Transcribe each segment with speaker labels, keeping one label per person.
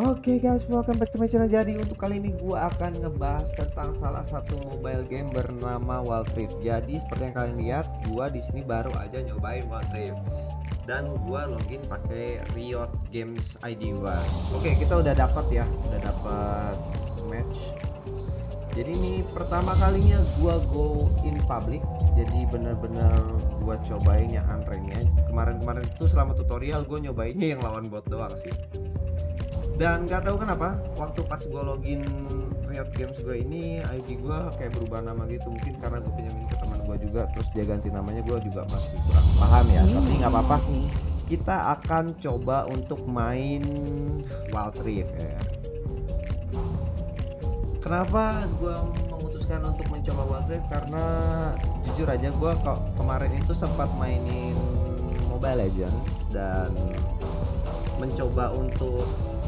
Speaker 1: Oke guys, welcome back to my channel. Jadi untuk kali ini gua akan ngebahas tentang salah satu mobile game bernama Wild Rift. Jadi seperti yang kalian lihat, gua di sini baru aja nyobain Wild Rift dan gua login pakai Riot Games ID gua. Oke, kita udah dapat ya, udah dapat match. Jadi ini pertama kalinya gua go in public. Jadi bener-bener gua cobain yang unranknya. Kemarin-kemarin itu selama tutorial gua nyobainnya yang lawan bot doang sih. Dan gak tahu kenapa waktu pas gue login Riot Games gue ini ID gue kayak berubah nama gitu. Mungkin karena gue pinjemin ke teman gue juga, terus dia ganti namanya. Gue juga masih kurang paham ya, tapi nggak apa-apa. Kita akan coba untuk main Wild Rift ya. Kenapa gue memutuskan untuk mencoba Wild Rift? Karena jujur aja gue kemarin itu sempat mainin Mobile Legends dan mencoba untuk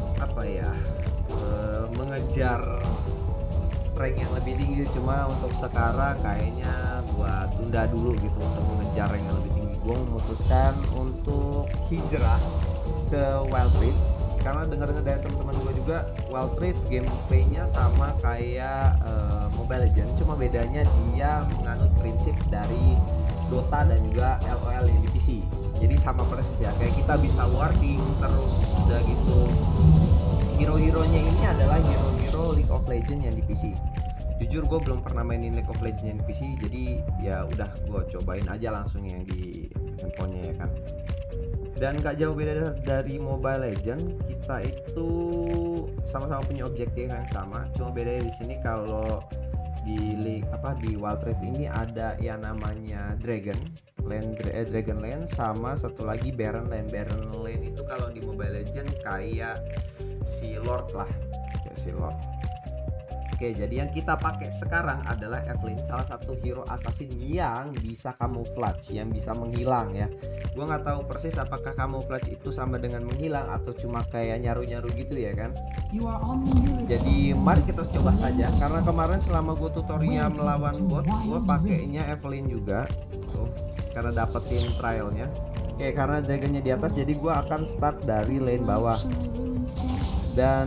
Speaker 1: mengejar rank yang lebih tinggi. Cuma untuk sekarang kayaknya gua tunda dulu gitu untuk mengejar rank yang lebih tinggi. Gua memutuskan untuk hijrah ke Wild Rift karena dengar-dengar dari teman-teman gua juga Wild Rift gameplaynya sama kayak Mobile Legends, cuma bedanya dia menganut prinsip dari Dota dan juga LOL yang di PC. Jadi sama persis ya, kayak kita bisa warding terus udah gitu. Hero-heronya ini adalah hero-hero League of Legends yang di PC. Jujur gue belum pernah mainin League of Legends yang di PC, jadi ya udah gue cobain aja langsung yang di handphonenya ya kan. Dan gak jauh beda dari Mobile Legends, kita itu sama-sama punya objektif yang sama. Cuma bedanya di sini kalau di Wild Rift ini ada yang namanya Dragon Land sama satu lagi Baron Land. Baron Land itu kalau di Mobile Legends kayak si Lord lah, kayak si Lord. Oke, jadi yang kita pakai sekarang adalah Evelynn, salah satu hero assassin yang bisa camouflage, yang bisa menghilang ya. Gua nggak tahu persis apakah camouflage itu sama dengan menghilang atau cuma kayak nyaru-nyaru gitu ya kan. Jadi mari kita coba saja, karena kemarin selama gue tutorial melawan bot gue pakainya Evelynn juga tuh, karena dapetin trialnya. Oke, karena dragonnya di atas, jadi gue akan start dari lane bawah. Dan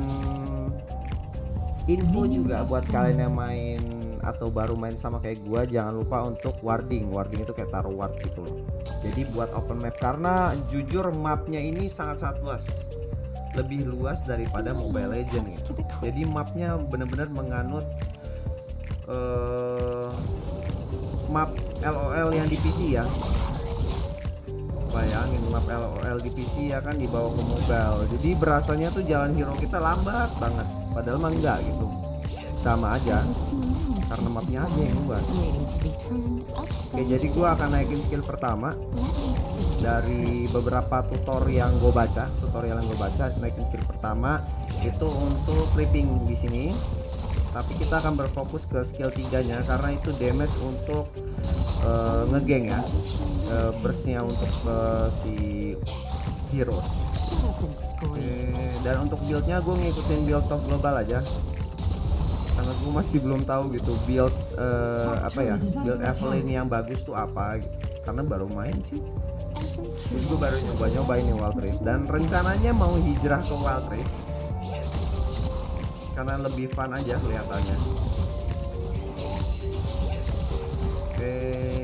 Speaker 1: info juga buat kalian yang main atau baru main sama kayak gua, jangan lupa untuk warding itu kayak taruh ward gitu loh. Jadi buat open map, karena jujur mapnya ini sangat luas, lebih luas daripada Mobile Legends ya. Jadi mapnya bener-bener menganut map LOL yang di PC ya. Bayangin map LOL di PC ya kan dibawa ke mobile, jadi berasanya tuh jalan hero kita lambat banget, padahal mah enggak gitu, sama aja karena mapnya aja yang luas. Oke, jadi gua akan naikin skill pertama dari beberapa tutorial yang gue baca. Naikin skill pertama itu untuk creeping di sini, tapi kita akan berfokus ke skill 3-nya karena itu damage untuk ngegeng ya, burstnya untuk si heroes. Dan untuk buildnya gue ngikutin build top global aja karena gue masih belum tahu gitu build build Evelynn yang bagus tuh apa gitu. Karena baru main sih, jadi gue baru nyoba ini Wild Rift dan rencananya mau hijrah ke Wild Rift karena lebih fun aja kelihatannya. Oke,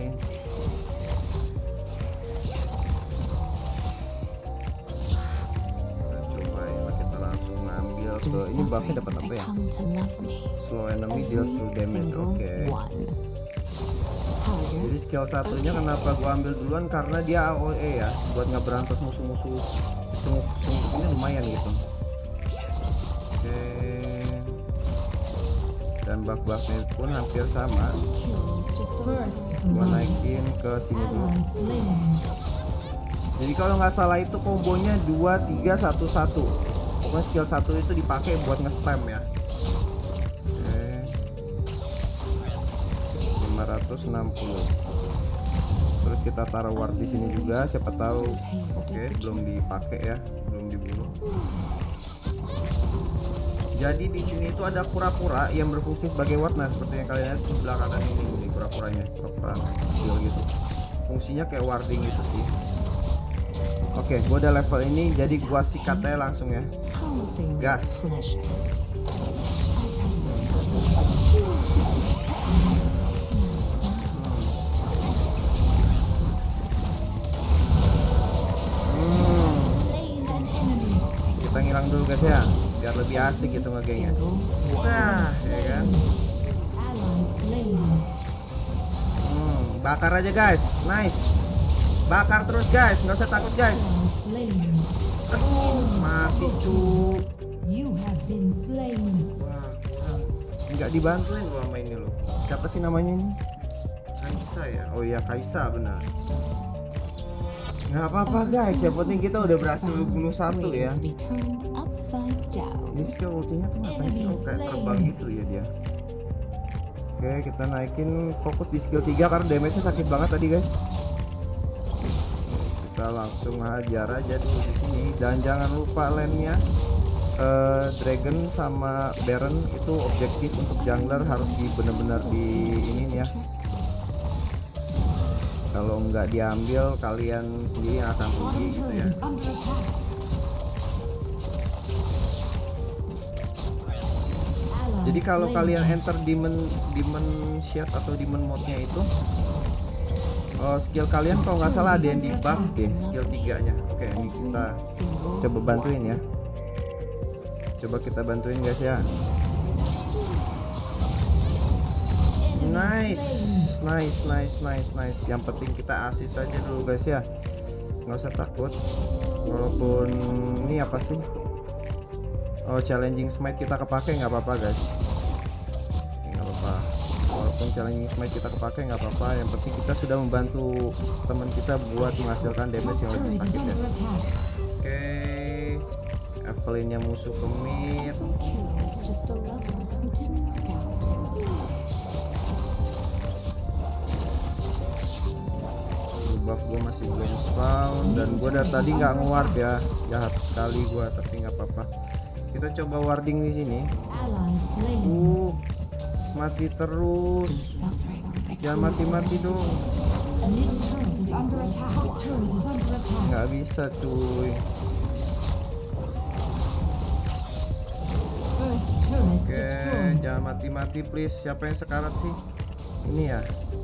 Speaker 1: kita coba ya, kita langsung ngambil ke ini. Buffnya dapat apa ya? Slow enemy deals through damage. Oke. Jadi skill satunya kenapa gua ambil duluan, karena dia AOE ya, buat ngeberantas musuh-musuh sungguh ini lumayan gitu. Oke, dan buff-buffnya pun hampir sama. Gua naikin ke sini dulu. Jadi kalau nggak salah itu kombonya 2-3-1-1. Pokoknya skill 1 itu dipakai buat nge-spam ya. Oke, 560. Terus kita taruh ward di sini juga, siapa tahu. Oke, belum dipakai ya, belum dibunuh. Jadi di sini itu ada kura-kura yang berfungsi sebagai ward. Nah, seperti yang kalian lihat di belakang ini kura-kura kecil gitu. Fungsinya kayak warding gitu sih. Oke, gua udah level ini, jadi gua sikat aja langsung ya. Gas. Kita ngilang dulu guys ya, biar lebih asik gitu ngegengnya. Sah, ya kan? Bakar aja guys, nice. Bakar terus guys, nggak usah takut guys. Aduh, mati cu. Wah, nggak dibantuin gua sama ini loh. Siapa sih namanya ini? Kaisa ya? Oh iya Kaisa benar. Nggak apa-apa guys, yang penting kita udah berhasil bunuh satu ya. Ini skill ultinya tuh ngapain sih? Oh kayak terbang gitu ya dia. Oke, kita naikin fokus di skill 3 karena damage-nya sakit banget tadi guys. Kita langsung hajar aja dulu di sini dan jangan lupa lane-nya Dragon sama Baron itu objektif untuk jungler harus bener-bener di ini ya. Kalau nggak diambil kalian sendiri yang akan rugi gitu ya. Jadi kalau kalian enter demon shield atau demon mode-nya itu skill kalian kalau nggak salah ada yang di buff deh skill 3-nya. Oke, ini kita coba bantuin ya. Coba kita bantuin guys ya. Nice. Yang penting kita asis aja dulu guys ya. Nggak usah takut. Walaupun ini apa sih? Oh, challenging smite kita kepake nggak apa-apa guys. Nggak apa-apa. Walaupun challenging smite kita kepake nggak apa-apa. Yang penting kita sudah membantu teman kita buat menghasilkan damage yang lebih sakit ya. Oke, Evelynn-nya musuh ke mid. Buff gue masih belum spawn dan gue dari tadi nggak nge-ward ya, jahat sekali gue, tapi nggak apa-apa. Kita coba warding di sini. Mati terus, jangan mati-mati dong. Nggak bisa cuy. Oke, jangan mati-mati please. Siapa yang sekarat sih? Ini ya.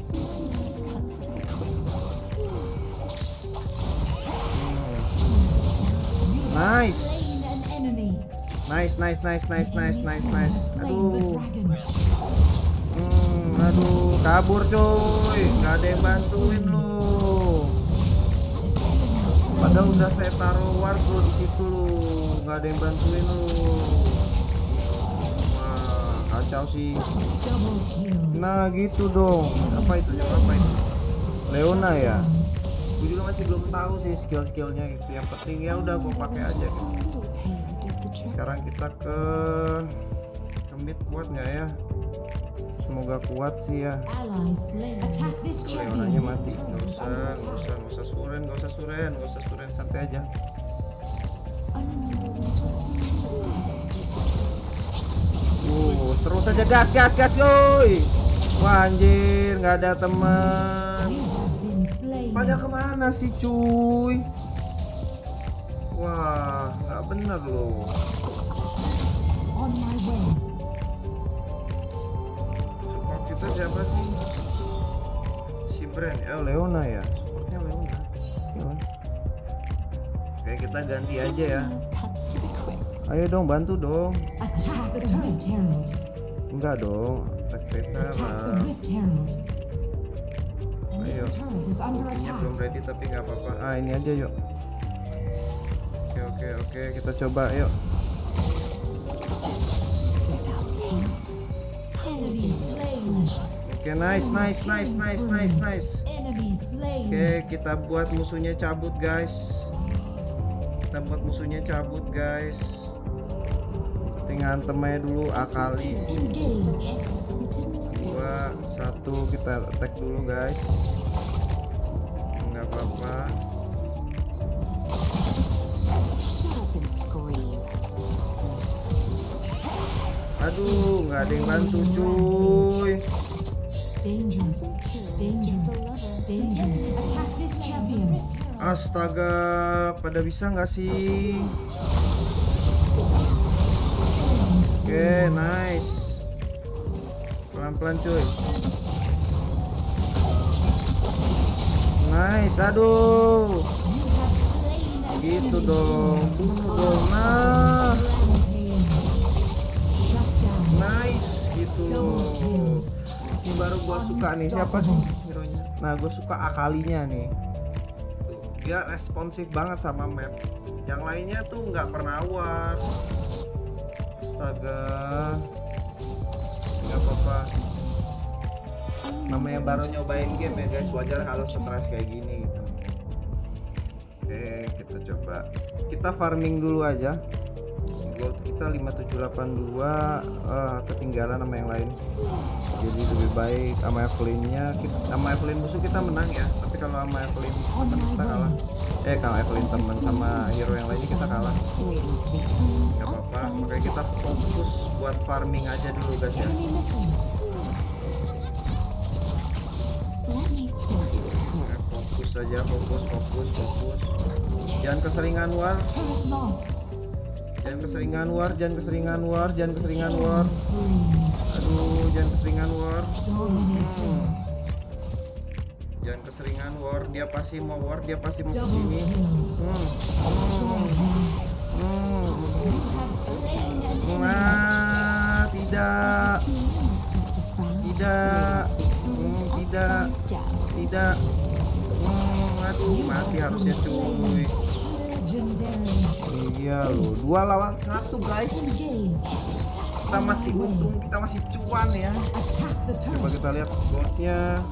Speaker 1: Nice. Aduh. Aduh, kabur coy. Nggak ada yang bantuin lu. Padahal udah saya taruh ward lu di situ lu. Nggak ada yang bantuin lu. Wah, kacau sih. Nah, gitu dong. Apa itu? Leona ya? Gue juga masih belum tahu sih skill-skillnya gitu. Yang penting ya udah gue pakai aja gitu. Sekarang kita ke mid, kuat nggak ya? Semoga kuat sih ya. Leonanya mati. Nggak usah suren, santai aja. Terus aja gas cuy. Wah anjir, nggak ada teman. Pada kemana sih cuy? Wah, nggak bener loh. Support kita siapa sih? Si Brand, Leona ya. Supportnya Leona. Oke, kita ganti aja ya. Ayo dong, bantu dong. Enggak dong, attack lah. Ayo, ultinya belum ready tapi nggak apa-apa. Ini aja yuk. Oke, kita coba yuk. Oke, nice. Oke, kita buat musuhnya cabut guys. Penting ngantem aja dulu, akali. 2, 1, kita attack dulu guys. Nggak apa-apa. Aduh, nggak ada yang bantu cuy. Astaga, pada bisa nggak sih? Oke, nice. Pelan-pelan cuy. Nice, aduh. Gitu dong, bunuh dong. Nah, nice gitu. Ini baru gua suka nih, siapa sih hero-nya? Nah, gua suka Akalinya nih. Tuh, dia responsif banget sama map. Yang lainnya tuh nggak pernah war. Astaga, nggak apa-apa. Namanya baru nyobain game ya guys, wajar kalau stres kayak gini gitu. Oke, kita coba. Kita farming dulu aja. Gold kita 5782, ketinggalan sama yang lain. Jadi lebih baik sama Evelynnya, sama Evelyn musuh kita menang ya. Tapi kalau sama Evelyn teman kita kalah. Kalau Evelyn teman sama hero yang lainnya kita kalah. Gak apa-apa, makanya kita fokus buat farming aja dulu guys ya. Fokus aja, fokus. Jangan keseringan war. Jangan keseringan war. Aduh, jangan keseringan war. Jangan keseringan war. Dia pasti mau war, dia pasti mau kesini. Nah, tidak. Aduh, mati harusnya cuy. Iya loh, 2 lawan 1 guys. Kita masih untung, kita masih cuan ya. Coba kita lihat goldnya.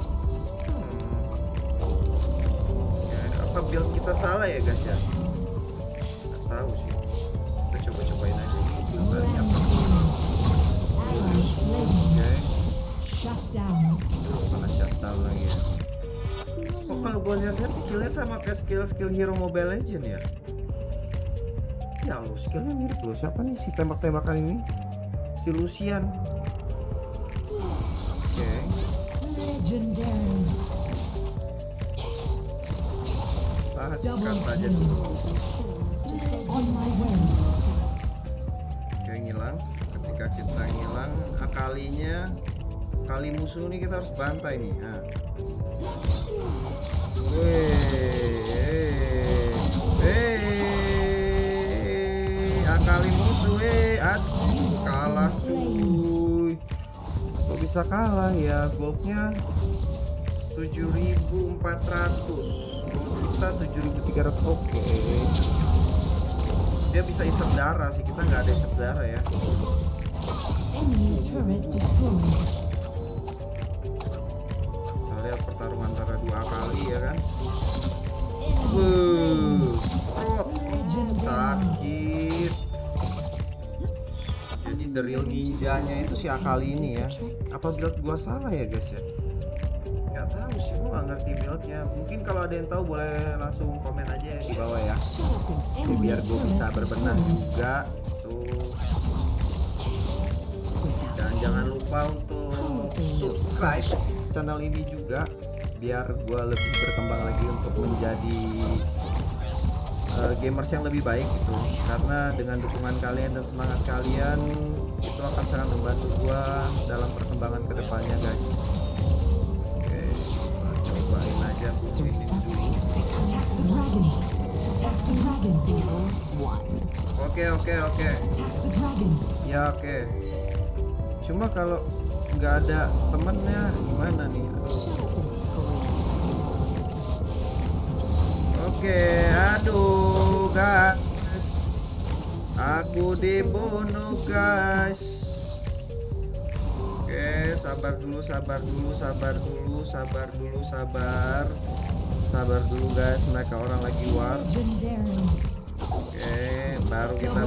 Speaker 1: Apa build kita salah ya guys ya? Nggak tahu sih. Kita coba-cobain aja build dari apa sih. Oke. Mana shutdown lagi ya? Kok kalau gue lihat skillnya sama kayak skill hero Mobile Legend ya? Ya lo, skillnya mirip loh. Siapa nih si tembak-tembakan ini? Si Lucian. Oke. Kita sikat aja dulu. Oke, ngilang. Ketika kita ngilang, kali musuh nih kita harus bantai nih. Nah. Akali musuh, aduh, kalah cuy. Kok bisa kalah ya? Goldnya 7.400, kita 7.300. Oke. Dia bisa isep darah sih, kita nggak ada isep darah ya. Kita lihat pertarungan antara 2 kali ya kan. Sakit. Jadi the real ninjanya itu si Akali ini ya. Apa build gua salah ya guys ya? Nggak tahu sih, gua nggak ngerti buildnya. Mungkin kalau ada yang tahu boleh langsung komen aja di bawah ya. Jadi biar gua bisa berbenah juga tuh. Dan jangan lupa untuk subscribe channel ini juga biar gua lebih berkembang lagi untuk menjadi gamers yang lebih baik gitu. Karena dengan dukungan kalian dan semangat kalian itu akan sangat membantu gua dalam perkembangan kedepannya guys. Oke, kita cobain aja ini dulu. Oke. Ya oke. Cuma kalau nggak ada temennya gimana nih? Oke, aduh guys, aku dibunuh guys. Oke, sabar dulu guys, mereka orang lagi war. Oke, baru kita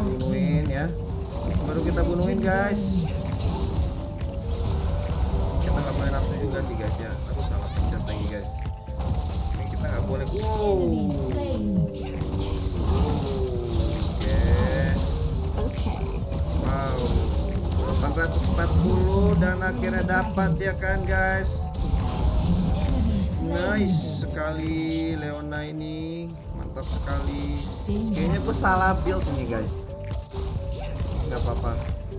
Speaker 1: bunuhin guys. Kita nggak boleh nafsu juga sih guys ya. Aku salah pencet lagi guys. Kita nggak boleh. Oke. Wow. 840 dan akhirnya dapat ya kan guys.
Speaker 2: Nice sekali Leona ini, mantap sekali.
Speaker 1: Kayaknya gue salah build nih guys. Nggak apa-apa.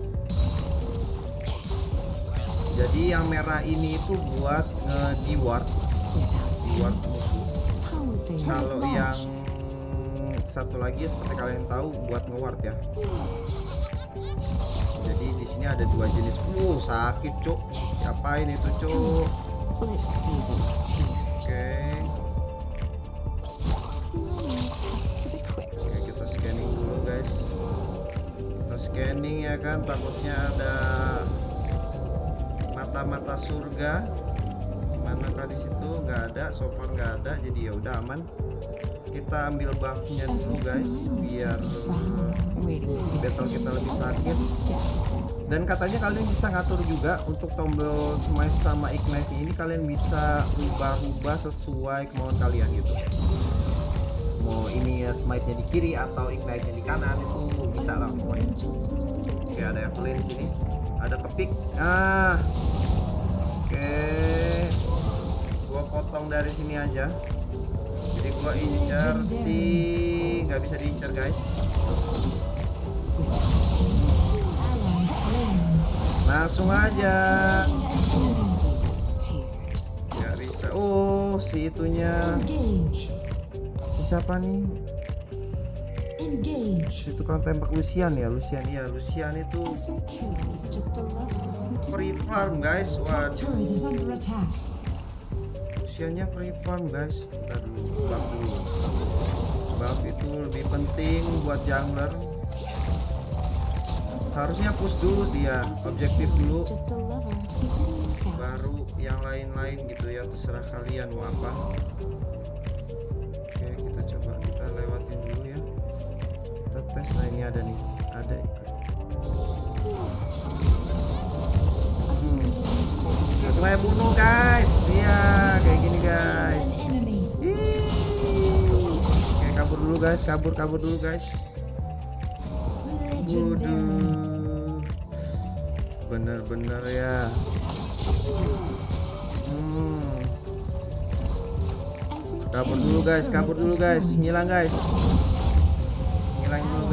Speaker 1: Jadi yang merah ini itu buat nge-deward musuh. Kalau yang satu lagi seperti kalian tahu buat nge-ward ya. Jadi di sini ada dua jenis. Sakit cuk. Siapain itu cuk? Oke, kita scanning dulu guys. Kita scanning ya kan, takutnya ada mata-mata surga. Manakah di situ? Nggak ada, so far nggak ada. Jadi ya udah aman. Kita ambil buffnya dulu guys, biar battle kita lebih sakit. Dan katanya kalian bisa ngatur juga untuk tombol smite sama ignite ini, kalian bisa ubah-ubah sesuai kemauan kalian gitu. Mau ini ya smite-nya di kiri atau ignite-nya di kanan, itu bisa lah pokoknya. Oke, ada Evelyn di sini. Ada kepik. Oke. Gua potong dari sini aja. Jadi gua incer si nggak bisa diincer guys. Langsung aja. Nggak bisa. Oh, si itunya. Si siapa nih? Si tukang tembak Lucian ya, Lucian itu free farm guys. Waduh. Luciannya free farm guys. Bentar dulu, buff dulu. Buff itu lebih penting buat jungler. Harusnya push dulu sih ya, objektif dulu, baru yang lain-lain gitu ya, terserah kalian mau apa. Oke, kita coba, kita lewatin dulu ya, kita tes. Nah ini ada nih, ada ikut. Langsung aja bunuh guys, ya kayak gini guys. Oke, kabur dulu guys, kabur dulu guys. Waduh, bener-bener ya. Kabur dulu guys, ngilang guys, ngilang dulu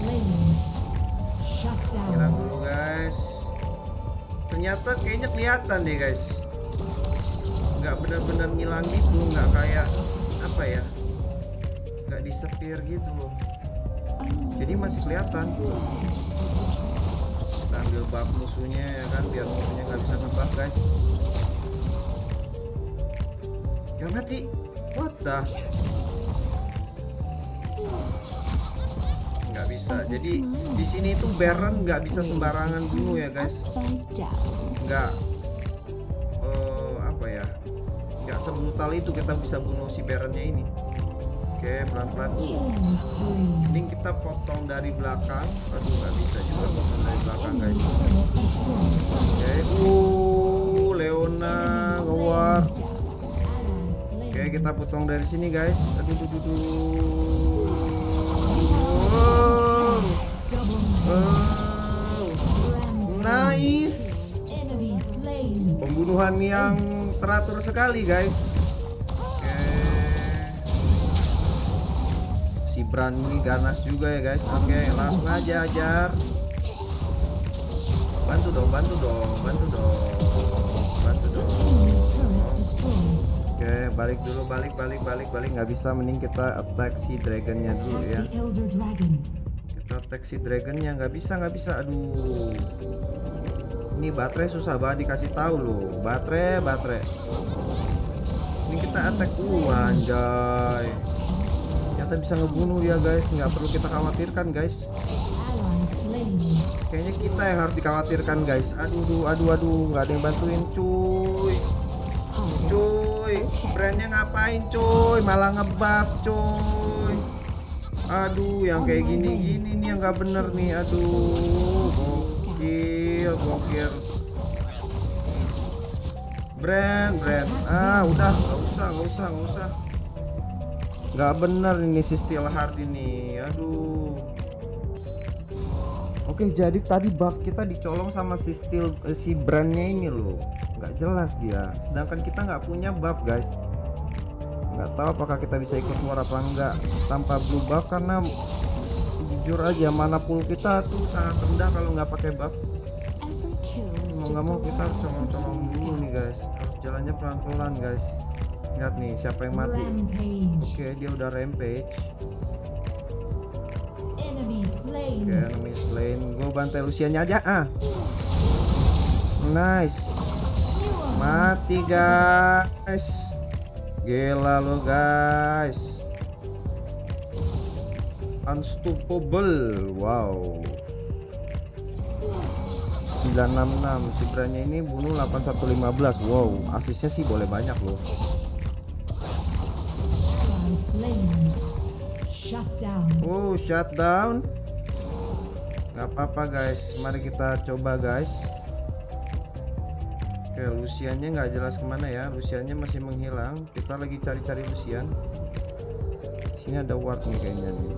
Speaker 1: guys. Ternyata kayaknya kelihatan deh guys, nggak bener-bener ngilang gitu, nggak kayak apa ya, nggak disappear gitu loh. Jadi masih kelihatan. Kita ambil buff musuhnya ya kan, biar musuhnya nggak bisa ngebuff guys. Gak mati. What the? Nggak bisa. Jadi di sini tuh Baron nggak bisa sembarangan bunuh ya guys. Nggak apa ya? Nggak sebrutal itu kita bisa bunuh si Baronnya ini. Oke, pelan-pelan. Mending kita potong dari belakang. Aduh, nggak bisa juga potong dari belakang guys. Oke, Leona nge-ward. Oke, kita potong dari sini guys. Aduh. Nice. Pembunuhan yang teratur sekali guys. Si Bran ini ganas juga ya guys. Oke, langsung aja ajar. Bantu dong. Oke, balik dulu, balik. Nggak bisa, mending kita attack si dragonnya dulu ya. Kita attack si dragonnya, nggak bisa. Aduh, ini baterai susah banget dikasih tahu loh. Baterai. Ini kita attack anjay. Ternyata bisa ngebunuh dia guys, nggak perlu kita khawatirkan guys. Kayaknya kita yang harus dikhawatirkan guys. Aduh, nggak ada yang bantuin cuy. Brandnya ngapain cuy, malah ngebuff cuy. Aduh, yang kayak gini nih yang nggak bener nih. Aduh, gokil. Brand. Udah, nggak usah. Nggak bener ini si Steelheart ini. Aduh. Oke, jadi tadi buff kita dicolong sama si brandnya ini loh. Nggak jelas dia. Sedangkan kita nggak punya buff guys.
Speaker 2: Nggak tahu apakah kita bisa ikut war apa enggak tanpa blue buff, karena jujur aja mana pool kita tuh sangat rendah kalau nggak pakai buff. Mau nggak mau kita harus colong-colong dulu nih guys, harus jalannya pelan-pelan guys. Lihat nih siapa yang mati. Oke, dia udah rampage. Oke, enemy slain. Gue bantai Luciannya aja. Nice. Mati guys. Gila lo guys. Unstoppable. Wow. 966. Si Branya ini bunuh 8115. Wow, asisnya sih boleh banyak loh. Oh, shutdown. Nggak apa-apa guys, mari kita coba guys. Oke, Luciannya nggak jelas kemana ya. Luciannya masih menghilang. Kita lagi cari-cari Lucian. Sini ada ward nih kayaknya nih.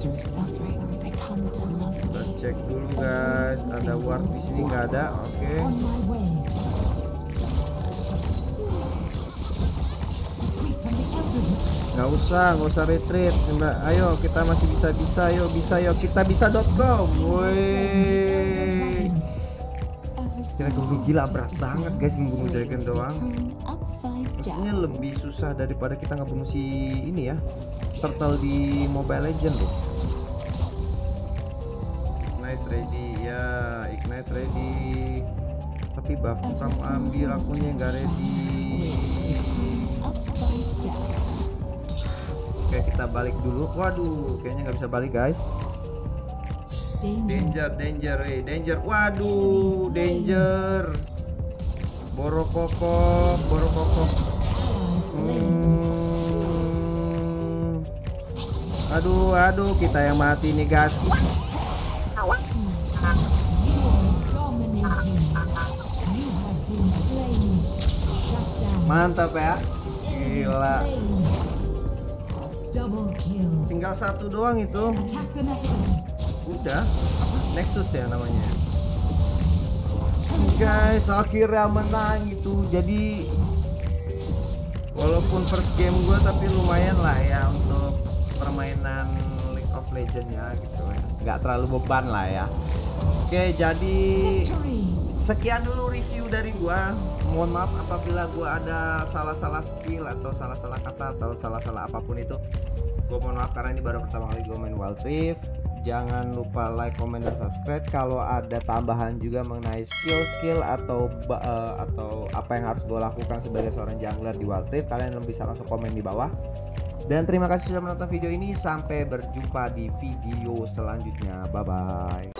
Speaker 2: Kita cek dulu guys. Ada ward di sini nggak ada. Oke. Nggak usah retreat. Ayo kita masih bisa. Ayo bisa, yo kita bisa.com. Woi. Kira gue gila, berat banget guys ngebunuh dragon doang. Maksudnya lebih susah daripada kita ngebunuh si ini ya, turtle di Mobile Legend loh. Ignite ready ya, ignite ready. Tapi buffku kamu ambil, akunya nggak ready. Oke, kita balik dulu. Waduh, kayaknya nggak bisa balik guys. Danger. Waduh, danger. Borokokok. Aduh, kita yang mati nih guys. Mantap ya, gila. Tinggal satu doang itu. Udah, Nexus ya namanya. Guys, akhirnya menang itu. Jadi walaupun first game gue, tapi lumayan lah ya untuk permainan League of Legends ya gitu ya. Nggak terlalu beban lah ya. Oke, jadi sekian dulu review dari gua. Mohon maaf apabila gua ada salah-salah skill atau salah-salah kata atau salah-salah apapun itu. Gua mohon maaf karena ini baru pertama kali gua main Wild Rift. Jangan lupa like, comment, dan subscribe. Kalau ada tambahan juga mengenai skill atau apa yang harus gue lakukan sebagai seorang jungler di Wild Rift, kalian bisa langsung komen di bawah. Dan terima kasih sudah menonton video ini. Sampai berjumpa di video selanjutnya. Bye bye.